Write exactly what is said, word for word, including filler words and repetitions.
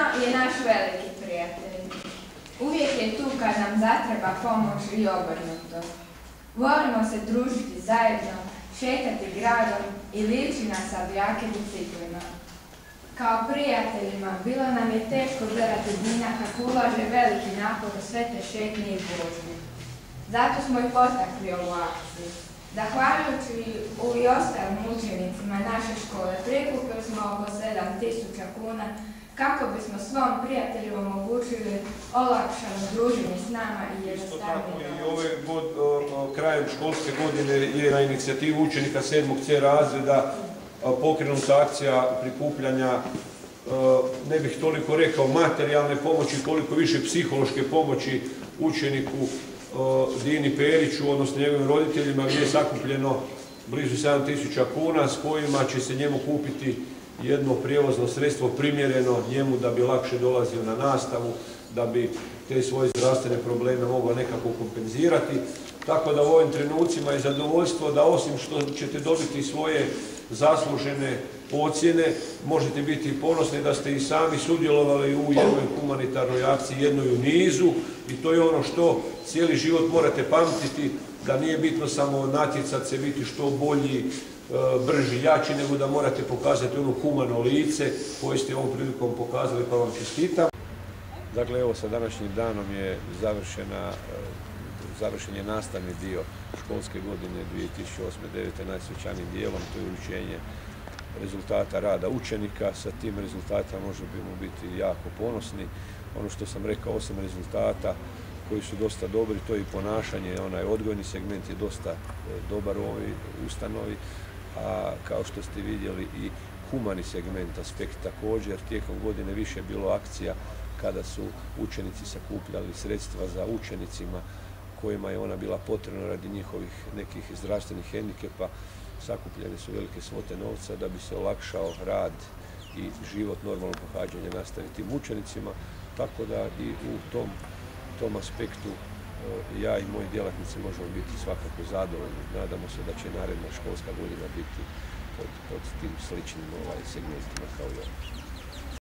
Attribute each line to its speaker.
Speaker 1: je naš veliki prijatelj. Uvijek je tu kad nam zatreba pomoć i obrnuto. Volimo se družiti zajedno, šetati gradom i liči na sabljake biciklima. Kao prijateljima bilo nam je teško gledati Dina kako ulaže veliki napor u sve te šetnje i vožnje. Zato smo i potakli ovu akciju. Zahvaljujući i ostalim učenicima naše škole prikupili smo oko sedam tisuća kuna kako bismo svom prijatelju omogućili olakšano druženje s nama i jednostavnije.
Speaker 2: I ove god, krajem školske godine je na inicijativu učenika sedmog C razreda pokrenuta akcija prikupljanja, ne bih toliko rekao materijalne pomoći, koliko više psihološke pomoći učeniku Dini Periću, odnosno njegovim roditeljima, gdje je sakupljeno blizu sedam tisuća kuna s kojima će se njemu kupiti jedno prijevozno sredstvo primjereno njemu da bi lakše dolazio na nastavu, da bi te svoje zdravstvene probleme mogao nekako kompenzirati. Tako da u ovim trenucima je zadovoljstvo da osim što ćete dobiti svoje zaslužene ocjene, možete biti ponosni da ste i sami sudjelovali u jednoj humanitarnoj akciji, jednoj u nizu, i to je ono što cijeli život morate pamtiti, da nije bitno samo natjecat se, biti što bolji, brži, jači, nego da morate pokazati ono humano lice koje ste ovom prilikom pokazali, pa vam čestitam. Dakle, evo sa današnjim danom je završena završen je nastavni dio školske godine dvije tisuće osme devete najsvečanijim dijelom, to je uručenje rezultata rada učenika. Sa tim rezultatima možemo biti jako ponosni. Ono što sam rekao, osam rezultata koji su dosta dobri, to je i ponašanje, onaj odgojni segment je dosta dobar u ovoj ustanovi, a kao što ste vidjeli i humani segment, aspekt također. Tijekom godine više je bilo akcija kada su učenici sakupljali sredstva za učenicima kojima je ona bila potrebna radi njihovih nekih zdravstvenih hendikepa. Sakupljene su velike svote novca da bi se olakšao rad i život, normalno pohađanje nastave tim učenicima, tako da i u tom, tom aspektu ja i moji djelatnici možemo biti svakako zadovoljni. Nadamo se da će naredna školska godina biti pod, pod tim sličnim ovaj, segmentima kao i ovo.